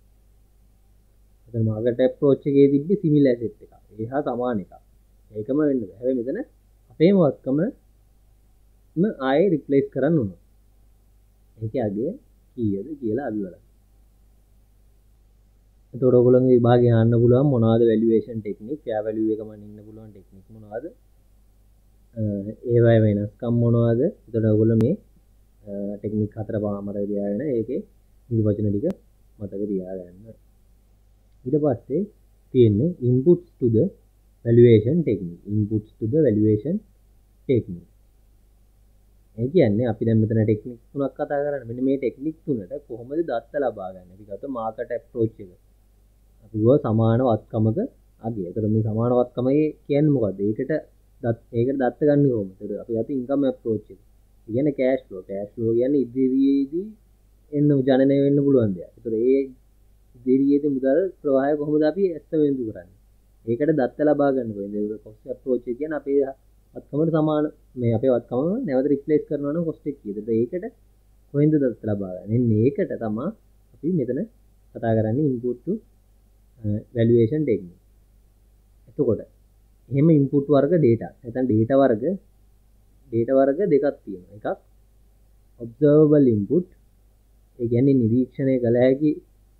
එතන මාකට් අප්‍රෝච් එකේ තිබ්බ සිමිලර් ඇසෙට් එක. ඒ හා සමාන එකක්. ඒකම වෙන්න බෑ. හැබැයි මෙතන අපේම වත්කම ආයේ රිප්ලේස් කරන්න ඕන. ඒකේ අගය කීයද කියලා අපි බලමු. එතකොට ඔයගොල්ලන්ගේ විභාගේ අහන්න පුළුවන් මොනවද වැලියුේෂන් ටෙක්නික්, ෆෙයා වැලියු එක මන් ඉන්න පුළුවන් ටෙක්නික් මොනවද? ඒවයි වෙනස්කම් මොනවද? එතකොට ඔයගොල්ලෝ මේ ටෙක්නික් හතර මතක තියාගෙන ඒකේ නිර්වචන ටික මතක තියාගන්න. ඊට පස්සේ තියෙන්නේ inputs to the valuation technique. inputs to the valuation technique. ඒ කියන්නේ අපි දැන් මෙතන ටෙක්නික් තුනක් කතා කරන්නේ. මෙන්න මේ ටෙක්නික් තුනට කොහොමද දත්ත ලබා ගන්න? අපි ගත්ත මාකට් අප්‍රෝච් එක. අපි ගෝ සමාන වත්කමක අගය. ඒතර මේ සමාන වත්කමේ කියන්නේ මොකද්ද? ඒකට දත්ත ගන්න කොහොමද? ඒතර අපි ගත්ත ඉන්කම් අප්‍රෝච් එක. ඒ කියන්නේ කෑෂ් ෆ්ලෝ. කෑෂ් ෆ්ලෝ කියන්නේ ඉදිරියේදී එන්න ජනනය වෙන්න පුළුවන් දෙයක්. ඒතර ඒ ඉදිරියේදී මුදල් ප්‍රවාහය කොහොමද අපි එස්ටිමේට් කරන්නේ? ඒකට දත්ත ලබා ගන්න කොහෙන්ද? ඒක කොස්ට් අප්‍රෝච් එක කියන්නේ අපේ වත්කමට සමාන මේ අපේ වත්කම නැවත රිප්ලේස් කරනවා නම් කොස්ට් එක කීයද? ඒකට කොහෙන්ද දත්ත ලබා ගන්න? එන්නේ ඒකට තමයි අපි මෙතන කතා කරන්නේ input to valuation technique. එතකොට එහෙම input වර්ග data. නැත්නම් data වර්ග දෙකක් තියෙනවා. එකක් observable input. ඒ කියන්නේ නිරීක්ෂණය කළ හැකි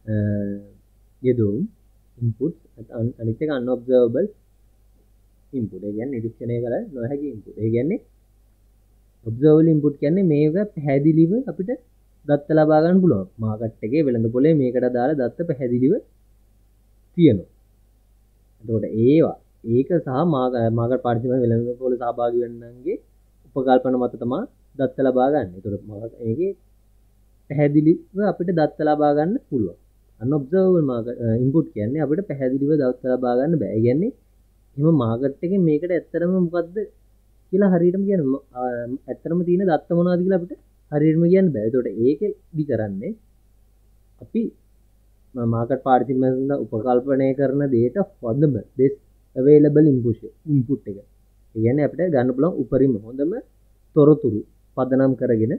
යෙදුම් input. අනිත් එක unobservable input. ඒ කියන්නේ නිරීක්ෂණය කළ නොහැකි input. ඒ කියන්නේ observable input කියන්නේ මේක පැහැදිලිව අපිට දත්ත ලබා ගන්න පුළුවන්. මාකට් එකේ වෙළඳ පොලේ මේකට දාලා දත්ත පැහැදිලිව තියෙනවා. එතකොට ඒක සහ මාකට් පාර්ටිසිපන්ට් වෙළඳ පොලේ සහභාගී වෙන්නන්ගේ උපකල්පන මත තමයි දත්ත ලබා ගන්න. එතකොට මේකේ පැහැදිලිව අපිට දත්ත ලබා ගන්න පුළුවන්. unobservable input කියන්නේ අපිට පැහැදිලිව දත්ත ලබා ගන්න බෑ. ඒ කියන්නේ එහෙම මාකට් එකේ මේකට ඇත්තටම මොකද්ද කියලා හරියටම කියන්න ඇත්තටම තියෙන දත්ත මොනවද කියලා අපිට හරියටම කියන්න බෑ. ඒකට ඒකෙදි කරන්නේ අපි මාකට් පාර්ටිසිපන්ට්ස්ලා උපකල්පනය කරන දේට හොඳම best available input එක. ඒ කියන්නේ අපිට ගන්න පුළුවන් උපරිම හොඳම තොරතුරු පදනම් කරගෙන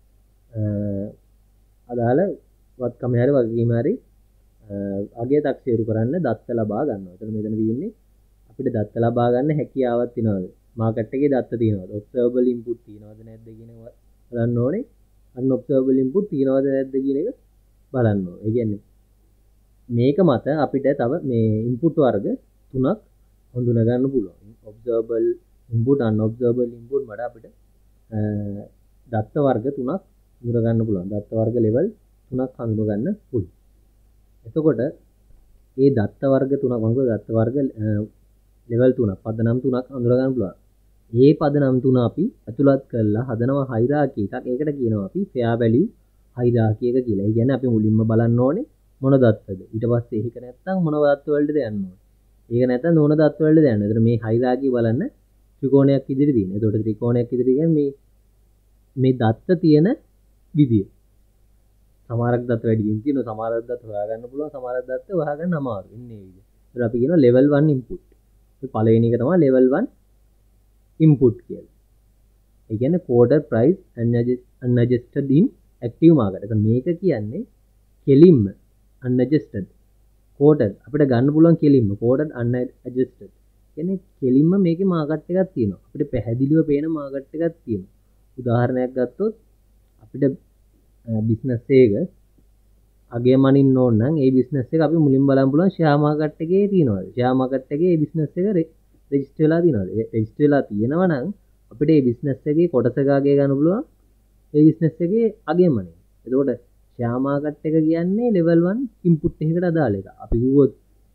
අදාළ වත්කම හැර වගකීම හරි අගය තක්සේරු කරන්න දත්ත ලබා ගන්නවා. එතන මෙතන තියෙන්නේ අපිට දත්ත ලබා ගන්න හැකියාවක් තියනවාද? මාකට් එකේ දත්ත තියෙනවද? observable input තියෙනවද නැද්ද කියන එක බලන්න ඕනේ. unobservable input තියෙනවද නැද්ද කියන එක බලන්න ඕනේ. ඒ කියන්නේ මේක මත අපිට තව මේ input වර්ග තුනක් හඳුනා ගන්න පුළුවන්. observable input, unobservable input මත අපිට දත්ත වර්ග තුනක් හඳුනා ගන්න පුළුවන්. දත්ත වර්ග level තුනක් හඳුනා ගන්න පුළුවන්. එතකොට මේ දත්ත වර්ග තුනක් වගේ දත්ත වර්ග level තුනක් පදනම් තුනක් හඳුනා ගන්න පුළුවන්. මේ පදනම් තුන අපි ඇතුළත් කරලා හදනවා හයිරාකි එකක්. ඒකට කියනවා අපි fair value හයිරාකි එක කියලා. ඒ කියන්නේ අපි මුලින්ම බලන්න ඕනේ මොන දත්තද. ඊට පස්සේ ඒක නැත්තම් මොන දත්ත වලටද යන්න ඕනේ. ඒක නැත්තම් මොන දත්ත වලටද යන්න. ඒතර මේ හයිරාකි බලන්න ත්‍රිකෝණයක් ඉදිරි තියෙනවා. ඒතකොට ත්‍රිකෝණයක් ඉදිරි කියන්නේ මේ දත්ත තියෙන විදිය. සමහරක් දත්ත වැඩියෙන් තියෙනවා. සමහරක් දත්ත හොයාගන්න පුළුවන්. සමහරක් දත්ත හොයාගන්න අමාරුයි. ඉන්නේ මේ විදිය. ඒතර අපි කියනවා level 1 input. මේ පළවෙනි එක තමයි level 1 input කියලා. ඒ කියන්නේ quarter price unadjusted in active market. එතන මේක කියන්නේ කෙලින්ම unadjusted quarter අපිට ගන්න පුළුවන් කෙලින්ම quarter unadjusted. කියන්නේ කෙලින්ම මේකේ මාකට් එකක් තියෙනවා. අපිට පැහැදිලිව පේන මාකට් එකක් තියෙනවා. උදාහරණයක් ගත්තොත් අපිට බිස්නස් එක අගේ මනින්න ඕන නම් ඒ බිස්නස් එක අපි මුලින් බලන්න පුළුවන් ෂෙයා මාකට් එකේ තියෙනවද? ෂෙයා මාකට් එකේ ඒ බිස්නස් එක රෙජිස්ටර් වෙලා තියෙනවද? රෙජිස්ටර් වෙලා තියෙනවා නම් අපිට ඒ බිස්නස් එකේ කොටසක අගේ ගන්න පුළුවන් ඒ බිස්නස් එකේ අගේ මනින්න. එතකොට ෂෙයා මාකට් එක කියන්නේ level 1 input එකකට අදාළ එක. අපි කිව්වොත්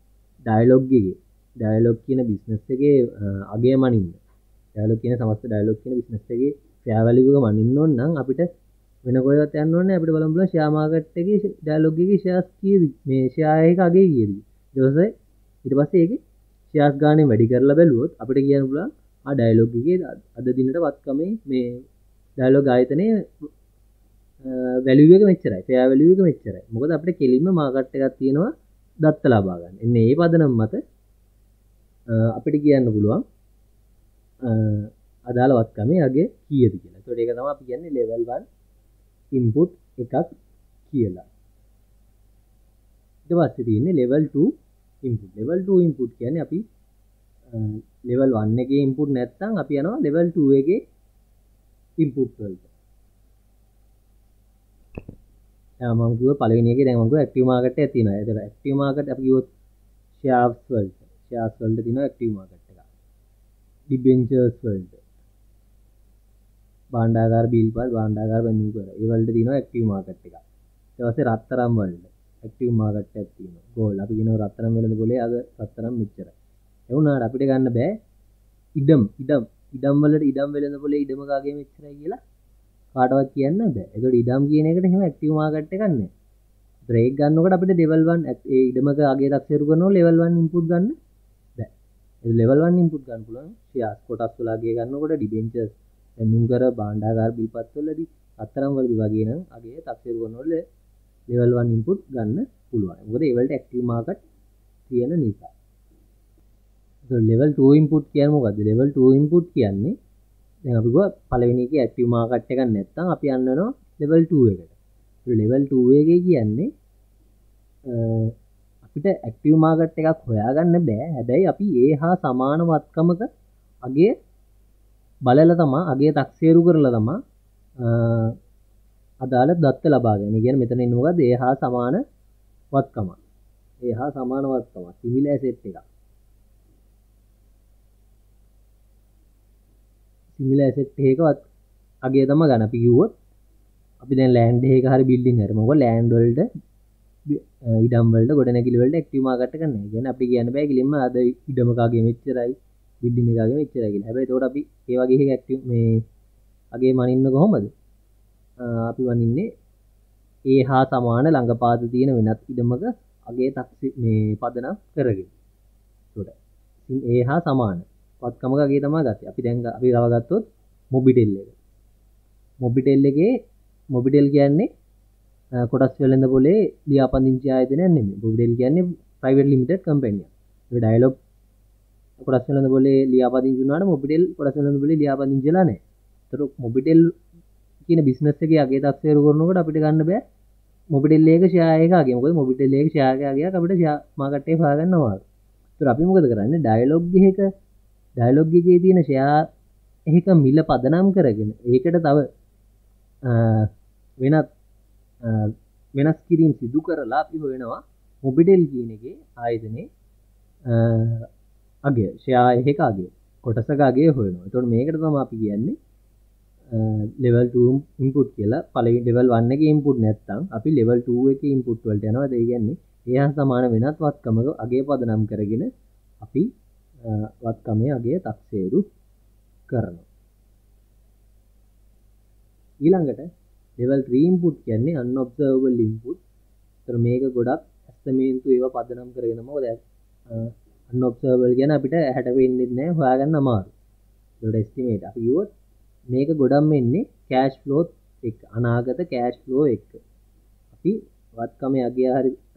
ඩයලොග් කියන බිස්නස් එකේ අගේ මනින්න. ඩයලොග් කියන සමස්ත ඩයලොග් කියන බිස්නස් එකේ ෂෙයා වැලියු එක මනින්න ඕන නම් අපිට වෙන කොහෙවත් යන්න ඕනේ අපිට බලන්න පුළුවන් ෂෙයා මාකට් එකේ ඩයලොග් එකේ ෂෙයාර්ස් කීයද මේ ෂෙයා එක අගේ කීයද ඊට පස්සේ ඒකේ ෂෙයාර්ස් ගානේ වැඩි කරලා බැලුවොත් අපිට කියන්න පුළුවන් ආ ඩයලොග් එකේ අද දිනට වත්කමේ මේ ඩයලොග් ආයතනයේ වැලියු එක මෙච්චරයි ෂෙයා වැලියු එක මෙච්චරයි මොකද අපිට කෙලින්ම මාකට් එකක් තියෙනවා දත්ත ලබා ගන්න. එන්නේ මේ පදනම මත අපිට කියන්න පුළුවන් අදාළ වත්කමේ අගේ කීයද කියලා. ඒකට ඒක තමයි අපි කියන්නේ level 1 input එකක් කියලා. ඊට පස්සේ තියෙන්නේ level 2 input. level 2 input කියන්නේ අපි level 1 එකේ input නැත්නම් අපි යනවා level 2 එකේ input වලට. මම කිව්ව පළවෙනි එකේ දැන් මම කිව්වා active market එකක් තියෙනවා. ඒතර active market අපි කිව්වොත් shares වලට තියෙනවා active market එක. debentures වලට භාණ්ඩාගාර බිල්පත් භාණ්ඩාගාර බැඳුම් කර ඒ වලට තියෙනවා ඇක්ටිව් මාකට් එකක්. ඊට පස්සේ රත්තරන් වලට ඇක්ටිව් මාකට් එකක් තියෙනවා. ගෝල්ඩ් අපි කියනවා රත්තරන් වෙළඳ පොලේ අද රත්තරන් මෙච්චරයි. ඒ වුණාට අපිට ගන්න බෑ ඉඩම් වලට ඉඩම් වෙළඳ පොලේ ඉඩම කාගේ මෙච්චරයි කියලා කාටවත් කියන්න බෑ. ඒකට ඉඩම් කියන එකට එහෙම ඇක්ටිව් මාකට් එකක් නැහැ. බ්‍රේක් ගන්නකොට අපිට level 1 ඒ ඉඩමක අගේ දක්ෂිරු කරනවා level 1 input ගන්න බෑ. ඒ level 1 input ගන්න පුළුවන් shares කොටස් වල අගේ ගන්නකොට debentures එන්නුම් කර භාණ්ඩාගාර බිල්පත් වලදී අතරම් වලදී වගේ නම් අගේ තක්සේරු කරනවල level 1 input ගන්න පුළුවන්. මොකද ඒ වලට active market තියෙන නිසා. so level 2 input කියන්නේ මොකද්ද? level 2 input කියන්නේ දැන් අපි ගියා පළවෙනි එකේ active market එකක් නැත්නම් අපි යන්න වෙනවා level 2 එකට. so level 2 එකේ කියන්නේ අපිට active market එකක් හොයාගන්න බෑ. හැබැයි අපි ඒ හා සමාන වත්කමක අගේ බලලා තමා අගේ තක්සේරු කරලා තමා අදාළ දත්ත ලබා ගන්න. ඒ කියන්නේ මෙතන ඉන්නේ මොකද්ද? ඒ හා සමාන වත්කම. සිමිලර් ඇසෙට් එකක්. සිමිලර් ඇසෙට් එකකවත් අගේ තමයි ගන්න. අපි කිව්වොත් අපි දැන් ලෑන්ඩ් එකක හරි බිල්ඩින් හරි මොකද ලෑන්ඩ් වලට ඉඩම් වලට ගොඩනැගිලි වලට ඇක්ටිව් මාකට් එකක් නැහැ. කියන්නේ අපි කියන්න බෑ කිලින්ම අද ඉඩම කාගේ මෙච්චරයි බිල්ඩින් එකගේ මෙච්චරයි කියලා. හැබැයි ඒකට අපි ඒ වගේ එකක් ඇක්ටිව් මේ අගේ මනින්න කොහොමද? අපි වනින්නේ ඒ හා සමාන ළඟපාත තියෙන වෙනත් ඉඩමක අගේ මේ පදනම් කරගෙන. ඒකට ඒ හා සමාන වත්කමක අගේ තමයි ගත්තේ. අපි දැන් අපි රව ගත්තොත් මොබිටෙල් එක. මොබිටෙල් කියන්නේ කොටස් වෙළඳ පොලේ ලියාපදිංචි ආයතනයක් නෙමෙයි. මොබිටෙල් කියන්නේ ප්‍රයිවට් ලිමිටඩ් කම්පැනි එකක්. ඒ ඩයලොග් කොටස් වෙළඳ පොලේ ලියාපදිංචි වුණාට මොබිටෙල් කොටස් වෙළඳ පොලේ ලියාපදිංචි වෙලා නැහැ. ඒතර මොබිටෙල් කියන බිස්නස් එකේ අගේ තක්සේරු කරනකොට අපිට ගන්න බෑ මොබිටෙල් එක ෂෙයා එක අගේ. මොකද මොබිටෙල් එක ෂෙයා එක අගයක් අපිට ෂෙයා මාකට් එකේ හොයාගන්න අමාරුයි. ඒතර අපි මොකද කරන්නේ? ඩයලොග් එකේ තියෙන ෂෙයා එක මිල පදනම් කරගෙන ඒකට තව වෙනස් කිරීම් සිදු කරලා අපි හොයනවා මොබිටෙල් කියන එකේ ආයතනයේ අගේ ෂෙයා එක අගේ කොටසක අගේ හොයනවා. එතකොට මේකට තමයි අපි කියන්නේ level 2 input කියලා. පළවෙනි level 1 එකේ input නැත්නම් අපි level 2 එකේ input වලට යනවා. ඒ කියන්නේ එහා සමාන වෙනත් වත්කමක අගේ පදනම් කරගෙන අපි වත්කමේ අගේ තක්සේරු කරනවා. ඊළඟට level 3 input කියන්නේ unobservable input. ඒතර මේක ගොඩක් ඇස්තමේන්තු ඒවා පදනම් කරගෙන මොකද unobservable කියන අපිට ඇහැට පෙන්නේ නැහැ හොයාගන්න අමාරුයි. ඒකට estimate අපි කිව්වොත් මේක ගොඩක්ම එන්නේ cash flow එක අනාගත cash flow එක. අපි වත්කමේ අගය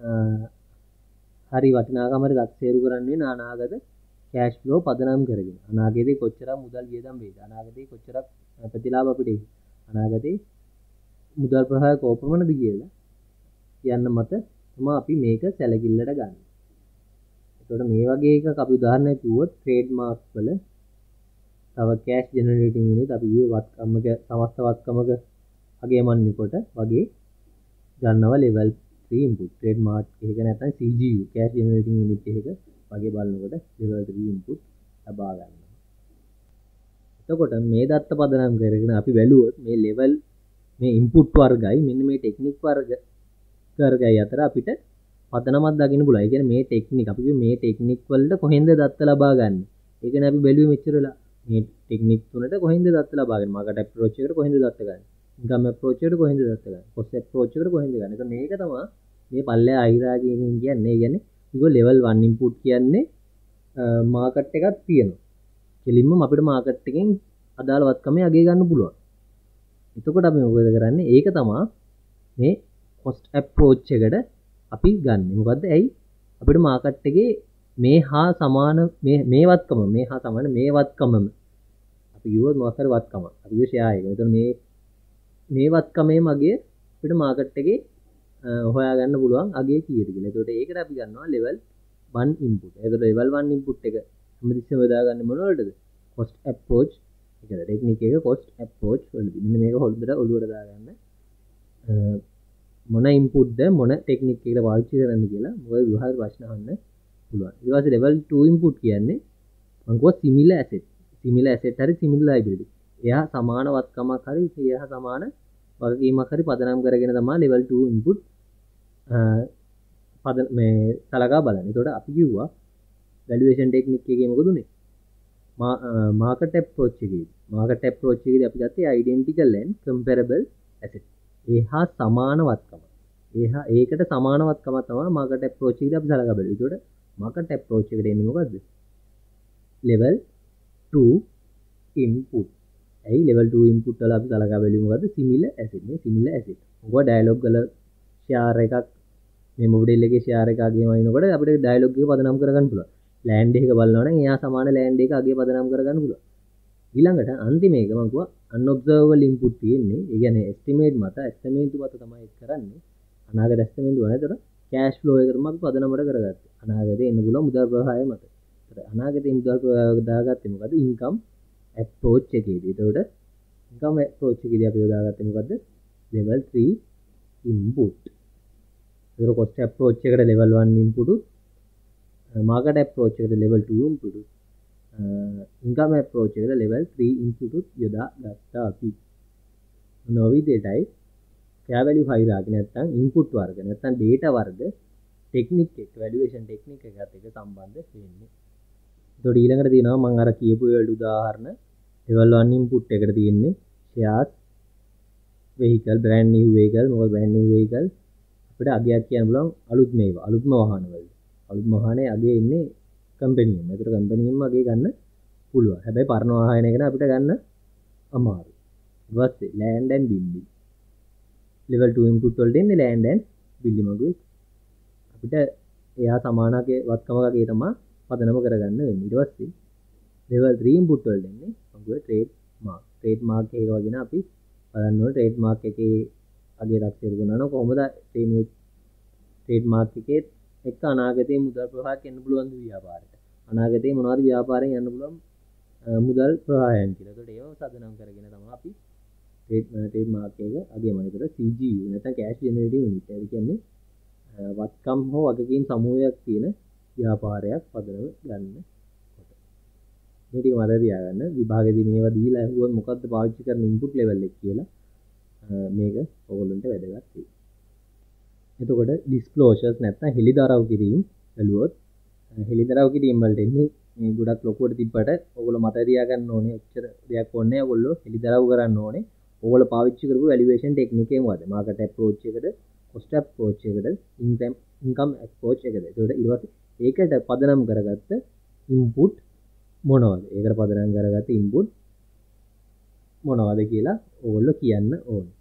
හරි වටිනාකම හරි දක්සේරු කරන්න වෙන අනාගත cash flow පදනම් කරගෙන. අනාගතේ කොච්චරක් මුදල් වියදම් වෙයිද? අනාගතේ කොච්චරක් ප්‍රතිලාභ අපිට එයිද? අනාගතේ මුදල් ප්‍රවාහය කොපමණද කියලා කියන්න මත තමයි අපි මේක සැලකිල්ලට ගන්න. ඒකට මේ වගේ එකක් අපි උදාහරණයක් කිව්වොත් ට්‍රේඩ් මාර්ක් වල තව කෑෂ් ජෙනරේටින් යුනිට් අපි කිව්වේ වත්කමක සමස්ත වත්කමක අගේ මන්නේ කොට වගේ ගන්නවා level 3 input trademark එක නැත්නම් CGU cash generating unit එක වගේ බලනකොට level 3 input ලබා ගන්නවා. එතකොට මේ දත්ත පදනම් කරගෙන අපි බැලුවොත් මේ level මේ input වර්ගයි මෙන්න මේ technique වර්ගයි අතර අපිට පදනමක් දකින්න පුළුවන්. ඒ කියන්නේ මේ technique අපි කිව්වේ මේ technique වලට කොහෙන්ද දත්ත ලබා ගන්න. ඒ කියන්නේ අපි බැලුවේ මෙච්චරලා මේ technique තුනට කොහෙන්ද දත්ත ලබා ගන්න. market approach එකට කොහෙන්ද දත්ත ගන්න. income approach එකට කොහෙන්ද දත්ත ගන්න. cost approach එකට කොහෙන්ද ගන්න. ඒක මේක තමයි මේ පල්ලේ අයිරාජයෙන් කියන්නේ. ඒ කියන්නේ මේක level 1 input කියන්නේ market එකක් තියෙනවා. කෙලින්ම අපිට market එකෙන් අදාළ වත්කමේ අගය ගන්න පුළුවන්. එතකොට අපි මොකද කරන්නේ? ඒක තමයි මේ cost approach එකට අපි ගන්න. මොකද්ද? ඇයි අපිට market එකේ මේ හා සමාන මේ වත්කම මේ හා සමාන මේ වත්කමම අපි කිව්වොත් මොකක් හරි වත්කම. අපි කිව්ව ෂෙයා එක. එතකොට මේ වත්කමේ මගේ අපිට market එකේ හොයාගන්න පුළුවන් අගය කීයද කියලා. එතකොට ඒකට අපි ගන්නවා level 1 input. එතකොට level 1 input එක හැමතිස්සෙම බෙදාගන්නේ මොනවලටද? cost approach එකද. ටෙක්නික් එක cost approach වලදී. මෙන්න මේක හොල්දට ඔළුවට දාගන්න. මොන input ද මොන ටෙක්නික් එකකට පාවිච්චි කරන්න කියලා මොකද විභාග ප්‍රශ්න අහන්න පුළුවන්. ඊට පස්සේ level 2 input කියන්නේ මම කිව්වා similar asset. similar asset හරි similar liability. එයා සමාන වත්කමක් හරි එයා සමාන වගකීමක් හරි පදනම් කරගෙන තමයි level 2 input මේ සලකා බලන්නේ. ඒතකොට අපි කිව්වා valuation technique එකේ මොකද උනේ? market approach එකේදී අපි ගත්තේ identical and comparable asset. ඒහා සමාන වත්කම. ඒකට සමාන වත්කම තමයි market approach එකේදී අපි සලකා බලන්නේ. ඒතකොට market approach එකට එන්නේ මොකද්ද? level 2 input. ඇයි level 2 input වල අපි සලකා බැලුවේ මොකද්ද? similar asset. මේ similar asset. ඔක dialog වල share එකක් මේ model එකේ share එක අගේම වයින්කොට අපිට dialog එක පදනම් කරගන්න පුළුවන්. land එක බලනවා නම් එයා සමාන land එක අගේ පදනම් කරගන්න පුළුවන්. ඊළඟට අන්තිම එක මම කිව්වා unobservable input තියෙන්නේ. ඒ කියන්නේ estimate මත තමයි කරන්නේ. අනාගත estimate වලතර cash flow එක තමයි අපි පදනමට කරගත්තේ. අනාගතේ එන්න පුළුවන් මුදල් ප්‍රවාහය මත. ඒතර අනාගතේ මුදල් ප්‍රවාහය දාගත්තේ මොකද? income approach එකේදී. ඒතකොට income approach එකේදී අපි යොදාගත්තේ මොකද්ද? level 3 input. ඒතර cost approach එකට level 1 input උත් market approach එකට level 2 input උත් income approach එකට level 3 input උත් යොදා ගත්තා අපි. නොවිදේටයි fair value hierarchy නැත්නම් input වර්ග නැත්නම් data වර්ග technique එක valuation technique එකත් එක්ක සම්බන්ධ වෙන්නේ. ඒතකොට ඊළඟට තියෙනවා මම අර කියපු උදාහරණ level 1 input එකට තියෙන්නේ shares vehicle brand new vehicle මොකද brand new vehicle අපිට අගයක් කියන්න පුළුවන් අලුත්ම වාහන වලට. අලුත්ම වාහනේ අගේ ඉන්නේ කම්පැනි එකෙන්. ඒතර කම්පැනි එකෙන්ම අගේ ගන්න පුළුවන්. හැබැයි පරණ වාහනයකට අපිට ගන්න අමාරුයි. ඊට පස්සේ land and building. level 2 input වලට එන්නේ land and building මගුවේ. අපිට එයා සමානකේ වත්කමකගේ තමයි පදනම කරගන්න වෙන්නේ. ඊට පස්සේ level 3 input වලට එන්නේ මගුවේ trademark. trademark එක වගේ අපි බලන්න ඕනේ trademark එකේ අගේ දක්ෂිරු කරනවා නම් කොහොමද මේ trademark එකේ එක්ක අනාගතයේ මුදල් ප්‍රවාහයක් එන්න පුළුවන් ද ව්‍යාපාරයට. අනාගතයේ මොනවද ව්‍යාපාරයෙන් යන්න පුළුවන් මුදල් ප්‍රවාහයන් කියලා. ඒකට ඒව සාධනම් කරගෙන තමයි අපි trademark එක අගේ මනිතර CGU නැත්නම් cash generating unit. ඒ කියන්නේ වත්කම් හෝ වගකීම් සමූහයක් තියෙන ව්‍යාපාරයක් පදනම ගන්න කොට. මේ ටික මතක තියාගන්න. විභාගෙදී මේවා දීලා අහුවොත් මොකද්ද පාවිච්චි කරන input level එක කියලා මේක ඔයගොල්ලන්ට වැදගත් වෙයි. එතකොට disclosures නැත්නම් හෙළිදරව් කිරීම බැලුවොත් හෙළිදරව් කිරීම වලට එන්නේ මේ ගොඩක් ලොකුවට තිබ්බට ඔයගොල්ලෝ මතක තියාගන්න ඕනේ ඔච්චර දෙයක් ඕනේ. ඔයගොල්ලෝ හෙළිදරව් කරන්න ඕනේ. ඔයගොල්ලෝ පාවිච්චි කරපු valuation technique එකෙන් වද market approach එකද cost approach එකද income approach එකද. ඒකට ඊට පස්සේ ඒකට පදනම් කරගත්ත input මොනවද? ඒකට පදනම් කරගත්ත input මොනවද කියලා ඔයගොල්ලෝ කියන්න ඕනේ.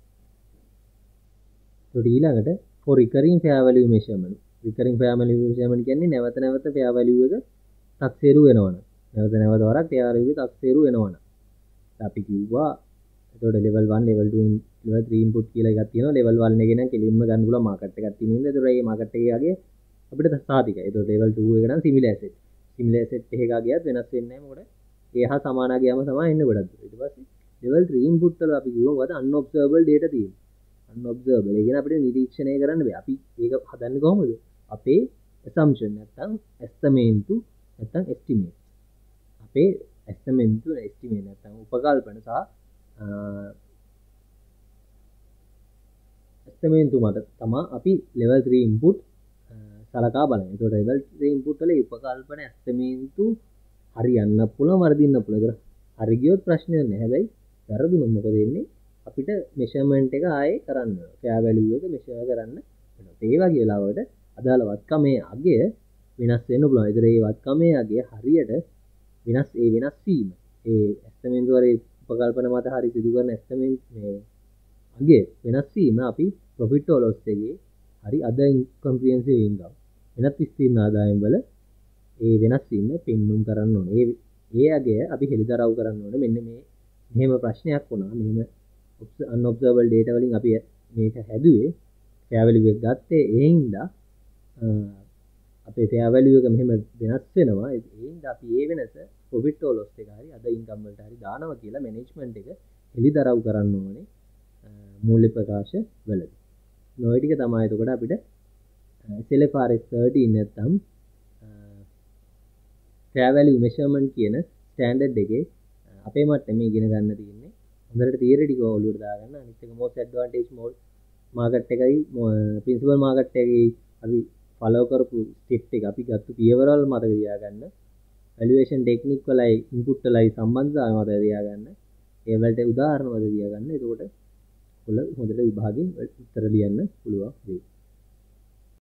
ඒකට ඊළඟට for recurring fair value measurement. recurring fair value measurement කියන්නේ නැවත නැවත fair value එක තක්සේරු වෙනවනම්. නැවත නැවත වරක් fair value එක තක්සේරු වෙනවනම්. අපි කිව්වා එතකොට level 1 level 2 level 3 input කියලා එකක් තියෙනවා. level 1 එකේ නම් කෙලින්ම ගන්න පුළුවන් market එකක් තියෙන ඉඳලා එතකොට මේ market එකේ ආගේ අපිට සාධිකයි. එතකොට level 2 එක නම් similar asset. similar asset එකක ආගියත් වෙනස් වෙන්නේ නැහැ. මොකද ඒ හා සමාන ආගියම තමයි එන්නේ ගොඩක්. ඊට පස්සේ level 3 input වල අපි කිව්වා මොකද unobservable data තියෙනවා. unobservable. ඒ කියන්නේ අපිට නිරීක්ෂණය කරන්න බෑ. අපි ඒක හදන්නේ කොහොමද? අපේ assumption නැත්තම් estimate නැත්තම් estimate. අපේ estimate estimate නැත්තම් උපකල්පන සහ estimate මත තමයි අපි level 3 input සලකා බලන්නේ. ඒකට level 3 input වල උපකල්පන estimate හරියන්න පුළුවන් වර්ධින්න පුළුවන්. හරි ගියොත් ප්‍රශ්නයක් නැහැ. හැබැයි වැරදුනොත් මොකද වෙන්නේ? අපිට මෙෂර්මන්ට් එක ආයේ කරන්න වෙනවා. ෆෙයා වැලියු එක මෙෂර් කරන්න වෙනවා. ඒ වගේ වෙලාවට අදාළ වත්කමේ අගය වෙනස් වෙන්න පුළුවන්. ඒතර ඒ වත්කමේ අගය හරියට වෙනස් වීම. ඒ එස්ටිමේට් වල උපකල්පන මත හරි සිදු කරන එස්ටිමේට් මේ අගය වෙනස් වීම අපි ප්‍රොෆිට් or loss එකේ හරි other comprehensive income වෙනත් විස්තීර්ණ ආදායම් වල ඒ වෙනස් වීම පෙන්වුම් කරන්න ඕනේ. ඒ අගය අපි හෙළිදරව් කරන්න ඕනේ. මෙන්න මේ මෙහෙම ප්‍රශ්නයක් වුණා. මෙහෙම unobservable data වලින් අපි මේක හැදුවේ fair value එක ගත්තේ ඒ හින්දා අපේ fair value එක මෙහෙම වෙනස් වෙනවා. ඒ හින්දා අපි ඒ වෙනස profit or loss එක හරි other income වලට හරි දානවා කියලා management එක හෙළිදරව් කරන්න ඕනේ මූල්‍ය ප්‍රකාශ වලදී. ඔය ටික තමයි එතකොට අපිට SLFRS 13 නැත්තම් fair value measurement කියන ස්ටෑන්ඩඩ් එකේ අපේ මට්ටමේ ඉගෙන ගන්න තියෙන්නේ. හොඳට තියරි ටික ඔලුවට දාගන්න. අනිත් එක most advantage market එකයි principal market එකයි අපි follow කරපු step එක අපි ගත්ත පියවරවල මතක තියාගන්න. valuation technique වලයි input වලයි සම්බන්ධතාවය මතක තියාගන්න. ඒ වලට උදාහරණ මතක තියාගන්න. එතකොට හොඳට විභාගයෙන් උත්තර ලියන්න පුළුවන් වෙයි.